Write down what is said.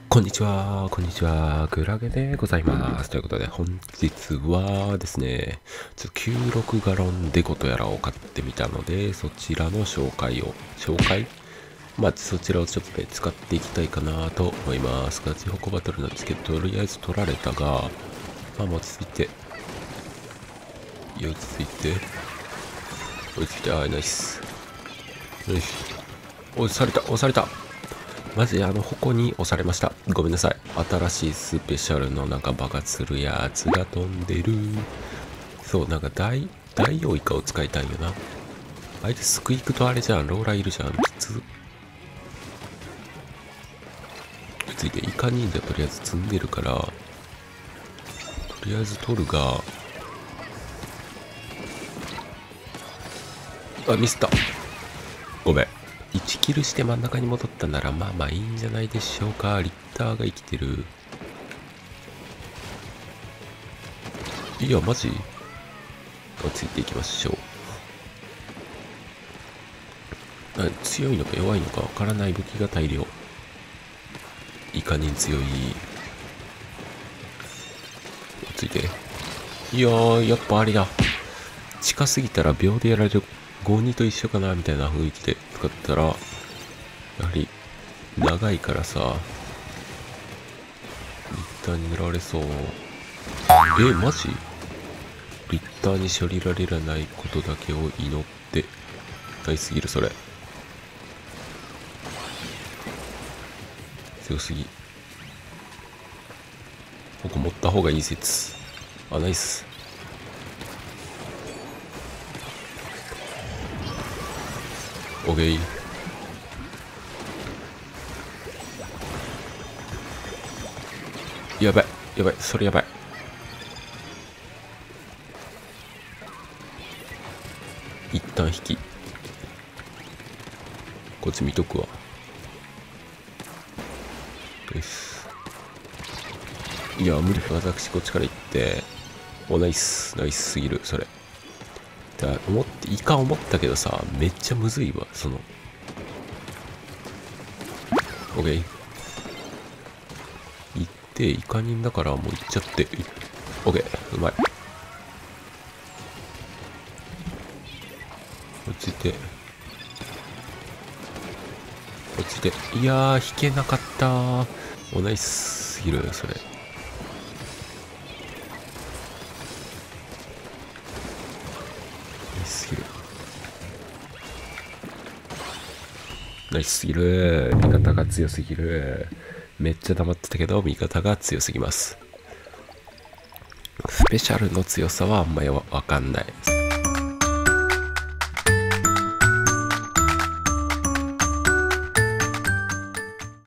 こんにちは、こんにちは、クラゲでございます。ということで、本日はですね、96ガロンデコとやらを買ってみたので、そちらの紹介そちらをちょっとね、使っていきたいかなと思います。ガチホコバトルなんですけど、とりあえず取られたが、落ち着いて、落ち着いて、ナイス。よし。押された。マジ矛に押されました。ごめんなさい。新しいスペシャルのなんか爆発するやつが飛んでる。そう、なんかダイオウイカを使いたいよな。あいつスクイクとあれじゃん。ローラいるじゃん。きつ。ついてイカ忍者とりあえず積んでるから、とりあえず取るが、ミスった。ごめん。1キルして真ん中に戻ったならまあいいんじゃないでしょうか。リッターが生きてる。いや、マジついていきましょう。強いのか弱いのかわからない武器が大量。いかに強い。ついて。いやー、やっぱあれだ。近すぎたら秒でやられる。52と一緒かなみたいな雰囲気で使ったら、やはり長いからさ、リッターに狙われそう。マジリッターに処理られないことだけを祈って、大すぎるそれ。強すぎ。ここ持った方がいい説。ナイス。オッケー。やばい、それやばい。一旦引き。こっち見とくわ。よし。いや、無理。私、こっちから行って。ナイスすぎる、それ。イカ思ったけどさ、めっちゃむずいわ、オッケー。行って、イカ人だからもう行っちゃって。オッケー、うまい。落ちて。いやー、引けなかったー。ナイスすぎる、それ。ナイスすぎる。ナイスすぎる。味方が強すぎる。めっちゃ黙ってたけど、味方が強すぎます。スペシャルの強さはあんまりわかんない。